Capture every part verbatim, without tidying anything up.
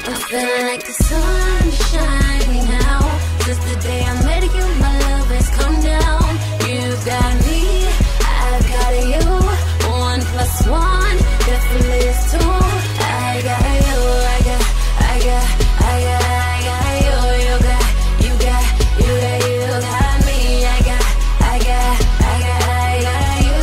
I'm feeling like the sun shining out. Since the day I met you, my love has come down. You got me, I got you. One plus one definitely is two. I got you, I got, I got, I got, I got you. You got, you got, you got, you got me. I got, I got, I got, I got you.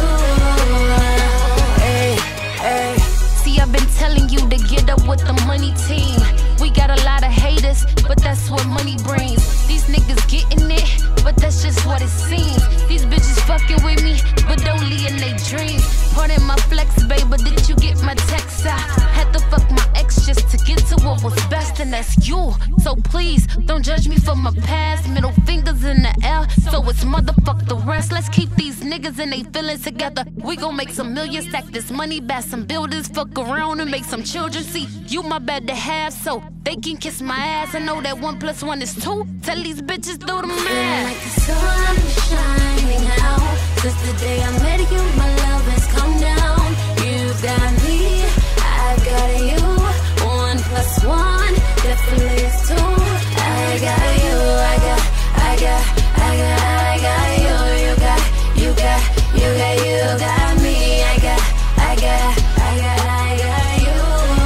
Hey, hey. See, I've been telling you to get up with the money team. We got a lot of haters, but that's what money brings. These niggas getting it, but that's just what it seems. These bitches fucking with me, but only in their dreams. Pardon my flex, babe, but did you get my text? I had to fuck my ex just to get to what was best, and that's you. So please, don't judge me for my past. Middle fingers in the air, so it's motherfuck the rest. Let's keep these niggas and they feelings together. We gon' make some millions, stack this money, back some buildings, fuck around and make some children. See, you my bed to have, so they can kiss my ass. I know that one plus one is two. Tell these bitches do the math. Feeling like the sun shining out. Since the day I met you, my love has come down. You got me, I got you. One plus one definitely is two. I got you, I got, I got, I got, I got you. You got, you got, you got, you got me. I got, I got, I got, I got you.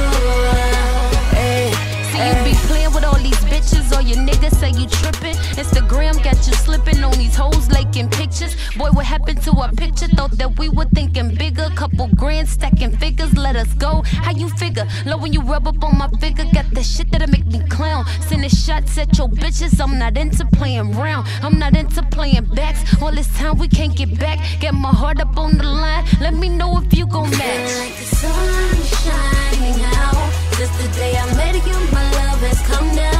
Hey, See, you be playing with all these bitches, or your niggas say you trippin'. Instagram got you slipping on these hoes liking pictures. Boy, what happened to our picture? Thought that we were thinking bigger. Couple grand stacking figures, let us go. How you figure? Love when you rub up on my figure. Got that shit that'll make me clown. Sending shots at your bitches. I'm not into playing round. I'm not into playing backs. All this time we can't get back. Get my heart up on the line. Let me know if you gon' match. feeling like the sun shining out. Since the day I met you, my love has come down.